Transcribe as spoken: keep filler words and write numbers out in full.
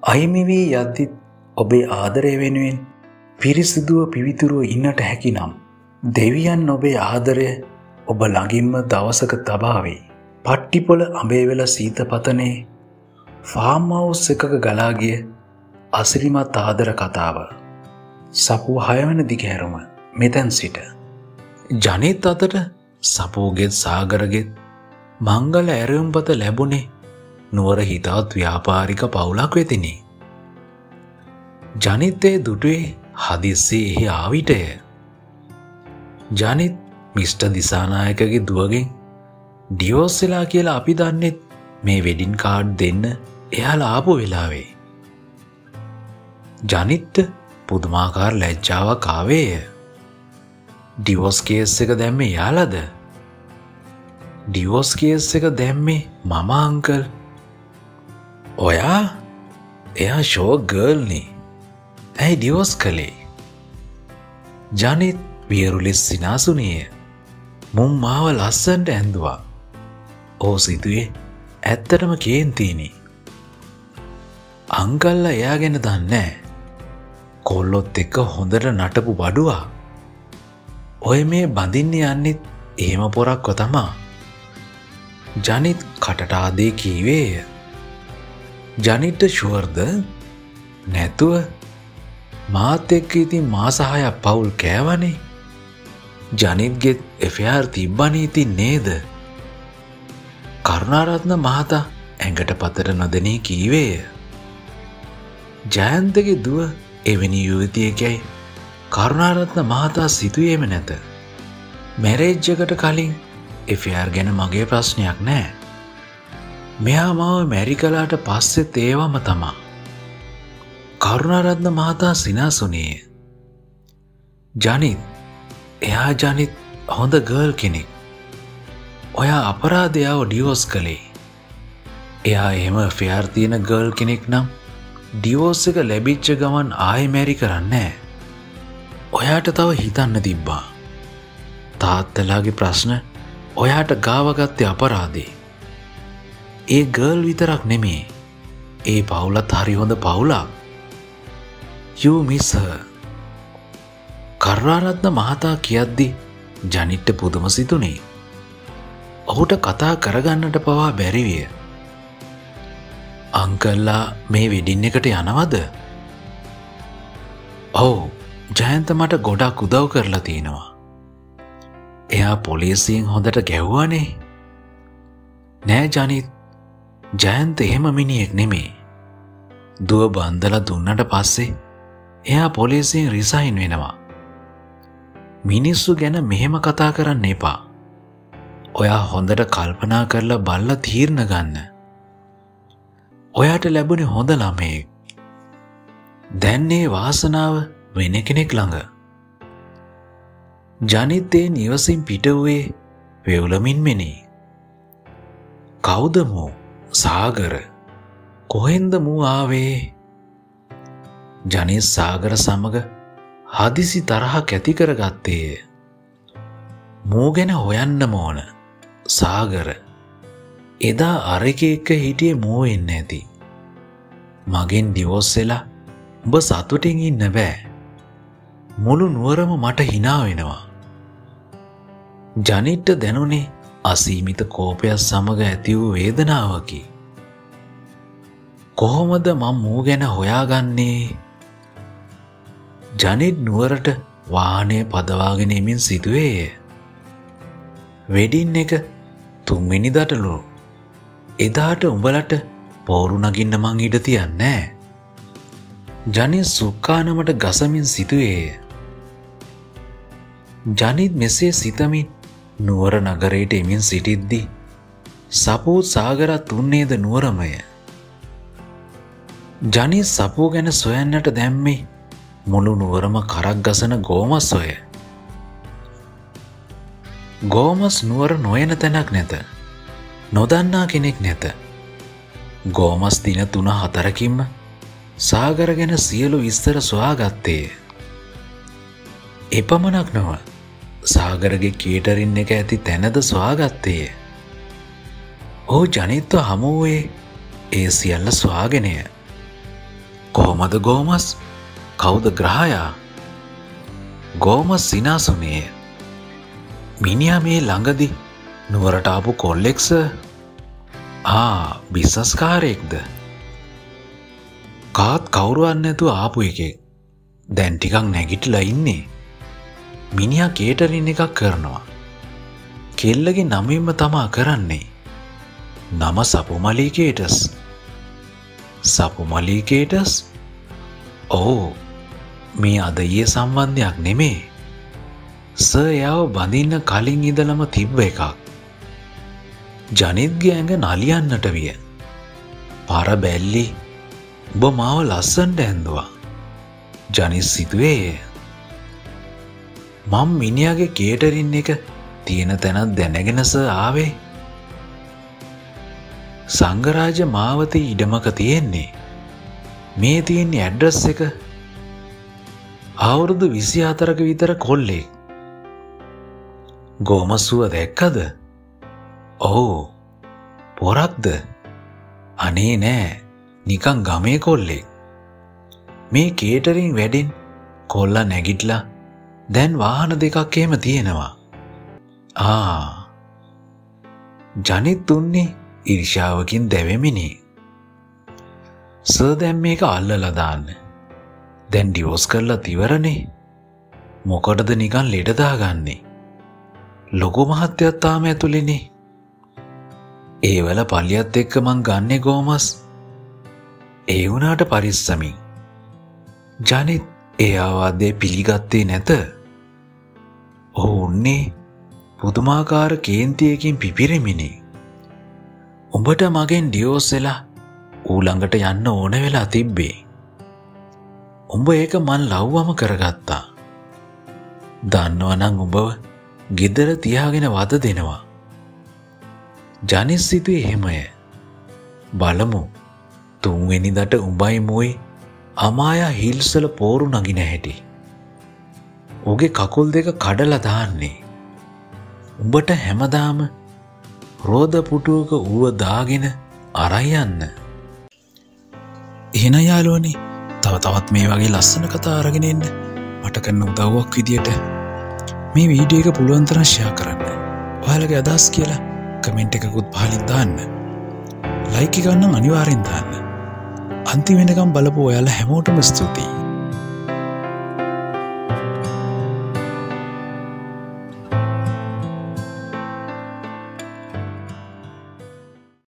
අහිමි වී යද්දිත් ඔබේ ආදරය වෙනුවෙන් පිරිසිදුව පිවිතුරුව ඉන්නට හැකි නම් දෙවියන් ඔබේ ආදරය ඔබ ළඟින්ම දවසක තබාවේ. පට්ටිපොළ අඹේවෙල සීතපතනේ ෆාම් හවුස් එකක ගලා ගිය අසිරිමත් ආදර කතාව. සපුව හයවන දිගහැරුම මෙතැන් සිට. ජනිත් අතට සපුවගෙත් සාගරගෙත් මංගල ඇරයුම්පත ලැබුණේ නුවර හිතවත් ව්‍යාපාරික පවුලක් වෙතිනි. ජනිත්තේ දුටුවේ හදිස්සේ එහි ආවිටය. ජනිත් මිස්ටර් දිසානායකගේ දුවගෙන් ඩිවෝස් වෙලා කියලා අපි දන්නෙත් මේ වෙඩින් කාඩ් දෙන්න එයාලා ආපු වෙලාවේ. ජනිත්ට පුදුමාකාර ලැජ්ජාවක් ආවේය. ඩිවෝස් කේස් එක දැම්මේ එයාලද? ඩිවෝස් කේස් එක දැම්මේ මම අංකල්. ඔයා? එයා ෂෝ ගර්ල්නේ. ඇයි ඩිවෝස් කළේ? ජනිත් වියරුලෙස් සිනාසුනිය. මුන් මාව ලස්සන්ට ඇඳුවා. ඕ සිතුවේ ඇත්තටම කේන්තිනේ. අංකල්ලා එයා ගැන දන්නේ. කොල්ලොත් එක්ක හොඳට නටපු බඩුවා. ඔය මේ බඳින්න යන්නෙත් එහෙම පොරක්ව තමා. ජනිත් කටට ආදේ කීවේය. ජනිත්ට ෂුවර්ද? නැතුව මාත් එක්ක ඉතින් මාස හයක් පවුල් කෑවනේ. ජනිත්ගෙත් එෆයාර් තිබ්බනේ ඉතින් නේද? කරුණාරත්න මහතා ඇඟට පතර නොදෙනී කීවේය. ජයන්තගේ දුව එවැනි යුවතියකයි කරුණාරත්න මහතා සිතුවේම නැත. මැරේජ් එකට කලින් එෆයාර් ගැන මගේ ප්‍රශ්නයක් නෑ. මෙයා මාව මැරි කලාට පස්සෙත් ඒවම තමා. කරුණාරත්න මහතා සිනාසුනේය. ජනිත් එයා ජනිත් හොඳ ගර්ල් කෙනෙක්. ඔයා අපරාධයාව ඩිවෝස් කළේ. එයා එහෙම ෆෙයාර් තියෙන ගර්ල් කෙනෙක් නම් ඩිවෝස් එක ලැබිච්ච ගමන් ආයෙ මැරි කරන්නේ. ඔයාට තව හිතන්න තිබ්බා. තාත්තලාගේ ප්‍රශ්න ඔයාට ගාවගත්තේ අපරාධේ. ඒ ගර්ල් විතරක් නෙමේ. ඒ පවුලත් හරි හොඳ පවුලක්. You miss her. කරුණාරත්න මහතා කියද්දි ජනිත්ට පුදුම සිතුනේ. ඔහුට කතා කරගන්නට පවා බැරිවිය. අංකල්ලා මේ වෙඩින් එකට යනවද? ඔව්, ජයන්ත මට ගොඩක් උදව් කරලා තියෙනවා. එයා පොලිසියෙන් හොඳට ගැව්වානේ. නෑ ජනිත්, ජයන්ත එහෙම මිනිහෙක් නෙමේ. දුව බන්දලා දුන්නට පස්සේ එයා පොලිසියෙන් රිසයින් වෙනවා. මිනිස්සු ගැන මෙහෙම කතා කරන්න එපා. ඔයා හොඳට කල්පනා කරලා බලලා තීරණ ගන්න. ඔයාට ලැබුණේ හොඳ ළමයෙක්. දැන් මේ වාසනාව වෙන කෙනෙක් ළඟ. ජනිත් ඒ නිවසින් පිට වූයේ වෙවුලමින් මෙනේ. කවුද මෝ? සාගර. කොහෙන්ද මෝ ආවේ? ජනිත් සාගර සමග හදිසි තරහක් ඇති කරගත්තේය. මෝ ගැන හොයන්නම ඕන. සාගර එදා අරක එක්ක හිටියේ මෝ වෙන්න ඇති. මගෙන් ඩිවෝස් වෙලා උඹ සතුටින් ඉන්න බෑ. මුළු නුවරම මට hina වෙනවා. ජනිත්ට දැනුනේ අසීමිත කෝපයක් සමග ඇති වූ වේදනාවකි. කොහොමද මම මෝ ගැන හොයාගන්නේ? ජනිත් නුවරට වාහනය පදවාගෙන එමින් සිටුවේය. වෙඩින් එක තුන්වෙනිදාටලු. එදාට උඹලට පෝරු නගින්න මං ඉඩ තියන්නේ. ජනිත් සුක්කානමට ගසමින් සිටුවේය. ජනිත් මෙසේ සිතමින් නුවර නගරයට එමින් සිටිද්දී සපුත් සාගරත් උන්නේද නුවරමය. ජනිත් සපුව ගැන සොයන්නට දැම්මේ මුළු නුවරම කරක් ගසන ගෝමස් ඔය. ගෝමස් නුවර නොයන තැනක් නැත. නොදන්නා කෙනෙක් නැත. ගෝමස් දින තුන හතරකින්ම සාගර ගැන සියලු විස්තර සොයාගත්තේය. එපමණක් නොව සාගරගේ කේටරින් එක ඇති තැනද සොයාගත්තේය. ඔහු ජනිත්ව හමුවේ ඒ සියල්ල සොයාගෙනය. කොහොමද ගෝමස්? කවුද ග්‍රහයා? ගෝමස් සිනාසුනේ. මිනිහා මේ ළඟදි නුවරට ආපු කොල්ලෙක් සර්. ආ බිස්නස්කාරයෙක්ද? කාත් කවුරුවත් නැතුව ආපු එකෙක්. දැන් ටිකක් නැගිටලා ඉන්නේ. මිනිහා කේටරින් එකක් කරනවා. කෙල්ලගේ නමින්ම තමා කරන්නේ. නම සපුමලී කේටස්. සපුමලී කේටස්? ඔව්. මේ අද ඊයේ සම්බන්ධයක් නෙමේ. සර් එයාව බඳින්න කලින් ඉඳලම තිබ්බ එකක්. ජනිත්ගේ ඇඟ නලියන්නට විය. පර බැල්ලි ඔබ මාව ලස්සනට ඇඳුවා. ජනිත් සිතුවේ මම මිනිහාගේ කේටරින් එක තියෙන තැනක් දැනගෙන සර් ආවේ. සංඝරාජ මාවතේ ඉඩමක තියෙන්නේ. මේ තියෙන ඇඩ්‍රස් එක. අවුරුදු විසි හතරක විතර කොල්ලෙක්. ගෝමස්සුව දැක්කද? ඔව්. පොරක්ද? අනේ නෑ. නිකන් ගමේ කොල්ලෙක්. මේ කේටරින් වැඩෙන් කොල්ලා නැගිටලා දැන් වාහන දෙකක් එහෙම තියෙනවා. ආ. ජනිත් උන්නේ ඊර්ෂාවකින් දැවෙමිනේ. සර් දැන් මේක අල්ලලා දාන්න. දැන් ඩිවෝස් කරලා ඉවරනේ. මොකටද නිකන් ලෙඩ දාගන්නේ? ලොකු මහත්තයත් තාම ඇතුළේනේ. ඒ වල පල්ලියත් එක්ක මං ගන්නේ ගෝමස්. ඒ වුණාට පරිස්සමින්. ජනිත් ඒ ආවාදේ පිළිගත්තේ නැත. ඔවුන්නේ පුදුමාකාර කේන්තියකින් පිපිරෙමිනේ. උඹට මගෙන් ඩිවෝස් වෙලා ඌ ළඟට යන්න ඕන වෙලා තිබ්බේ. උඹ ඒක මන් ලව්වම කරගත්තා. දන්නවනම් උඹව ගෙදර තියාගෙන වද දෙනවා. ජනිත් සිතුවේ එහෙමය. බලමු තුන්වෙනිදට උඹයි මුයි අමායා හිල්ස් වල පෝරු නගින හැටි. උගේ කකුල් දෙක කඩලා දාන්නේ. උඹට හැමදාම රෝද පුටුවක ඌව දාගෙන අරන් යන්න. එහෙනම් යාළුවනේ තව තවත් මේ වගේ ලස්සන කතා අරගෙන එන්න මට කරන උදව්වක් විදියට මේ වීඩියෝ එක පුළුවන් තරම් ෂෙයා කරන්න. ඔයාලගේ අදහස් කියලා කමෙන්ට් එකකුත් පහලින් දාන්න. ලයික් එක නම් අනිවාර්යෙන් දාන්න. අන්තිම වෙනකම් බලපු ඔයාලා හැමෝටම ස්තුතියි.